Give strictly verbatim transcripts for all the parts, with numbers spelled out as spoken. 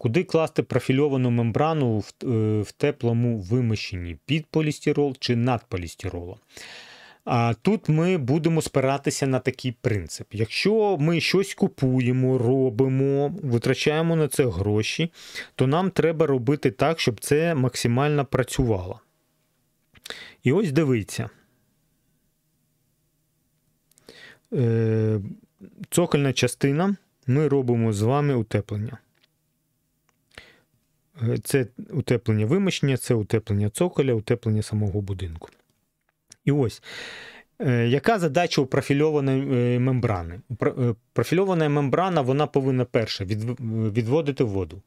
Куди класти профільовану мембрану в, в теплому виміщенні? Під полістирол чи над полістиролом? А тут ми будемо спиратися на такий принцип. Якщо ми щось купуємо, робимо, витрачаємо на це гроші, то нам треба робити так, щоб це максимально працювало. І ось дивіться. Цокольна частина, ми робимо з вами утеплення. Це утеплення вимощення, це утеплення цоколя, утеплення самого будинку. І ось, яка задача у профільованої мембрани? Профільована мембрана, вона повинна, перше, відводити воду.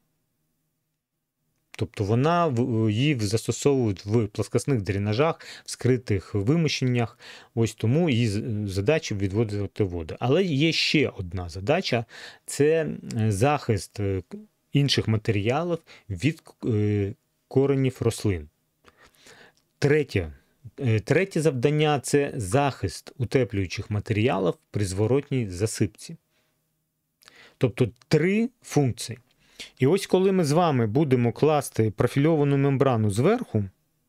Тобто вона, її застосовують в плоскостних дренажах, в скритих вимощеннях, ось тому її задача відводити воду. Але є ще одна задача – це захист інших матеріалів від коренів рослин. Третє. Третє завдання – це захист утеплюючих матеріалів при зворотній засипці. Тобто три функції. І ось коли ми з вами будемо класти профільовану мембрану зверху,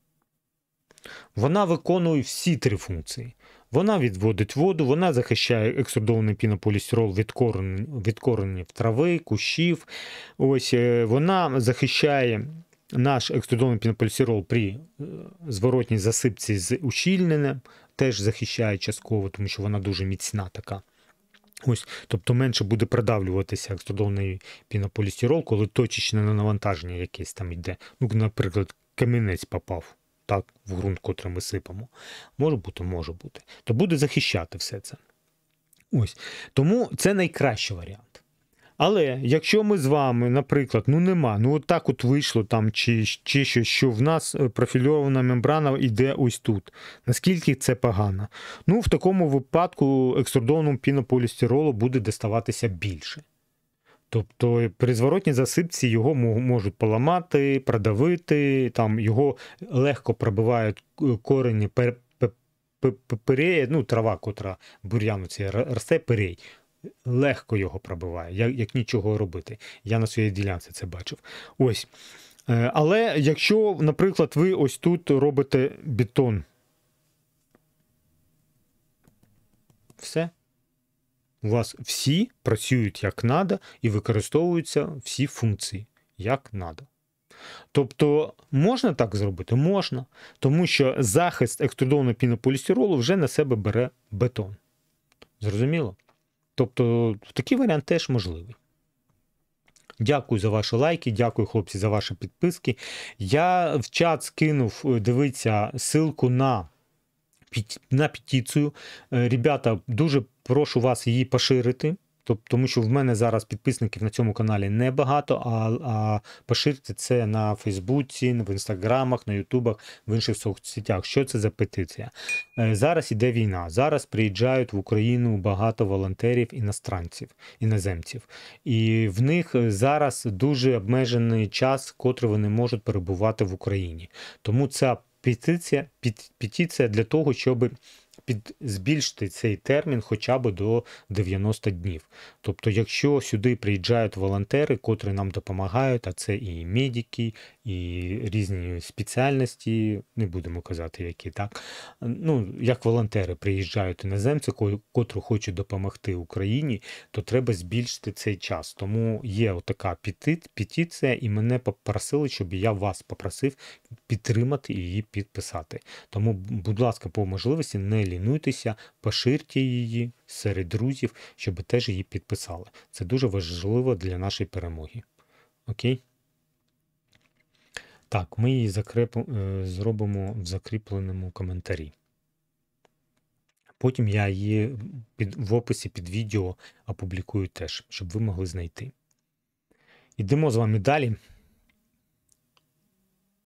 вона виконує всі три функції. Вона відводить воду, вона захищає екструдований пінополістирол від коренів, від коренів трави, кущів. Ось вона захищає наш екструдований пінополістирол при зворотній засипці з ущільненням, теж захищає частково, тому що вона дуже міцна така. Ось, тобто менше буде продавлюватися екструдований пінополістирол, коли точечне навантаження якесь там йде. Ну, наприклад, камінець попав так, в ґрунт, котрий ми сипемо. Може бути, може бути. То буде захищати все це. Ось. Тому це найкращий варіант. Але якщо ми з вами, наприклад, ну нема, ну от так от вийшло там, чи, чи що, що в нас профільована мембрана йде ось тут. Наскільки це погано? Ну, в такому випадку екструдованому пінополістиролу буде доставатися більше. Тобто при зворотній засипці його можуть поламати, продавити, там його легко пробивають корені перея, ну трава, котра бур'яну ці росте, перей. Легко його пробиває, як, як нічого робити. Я на своїй ділянці це бачив. Ось. Але якщо, наприклад, ви ось тут робите бетон, все. У вас всі працюють як треба і використовуються всі функції як треба. Тобто, можна так зробити? Можна. Тому що захист екструдованого пінополістиролу вже на себе бере бетон. Зрозуміло? Тобто, такий варіант теж можливий. Дякую за ваші лайки, дякую, хлопці, за ваші підписки. Я в чат скинув, дивіться, ссылку на, на петицію. Ребята, дуже прошу вас її поширити. Тому що в мене зараз підписників на цьому каналі небагато, а, а поширити це на Фейсбуці, в Інстаграмах, на Ютубах, в інших соцсетях. Що це за петиція? Зараз іде війна. Зараз приїжджають в Україну багато волонтерів, іностранців, іноземців. І в них зараз дуже обмежений час, котрий вони можуть перебувати в Україні. Тому ця петиція, петиція для того, щоб під, збільшити цей термін хоча б до дев'яноста днів. Тобто, якщо сюди приїжджають волонтери, котрі нам допомагають, а це і медики, і різні спеціальності, не будемо казати, які, так? Ну, як волонтери приїжджають іноземці, котрі хочуть допомогти Україні, то треба збільшити цей час. Тому є отака петиція, і мене попросили, щоб я вас попросив підтримати і її підписати. Тому, будь ласка, по можливості не лінуйтеся, поширте її серед друзів, щоб теж її підписали. Це дуже важливо для нашої перемоги. Окей? Так, ми її закреп... зробимо в закріпленому коментарі. Потім я її під... в описі під відео опублікую теж, щоб ви могли знайти. Йдемо з вами далі.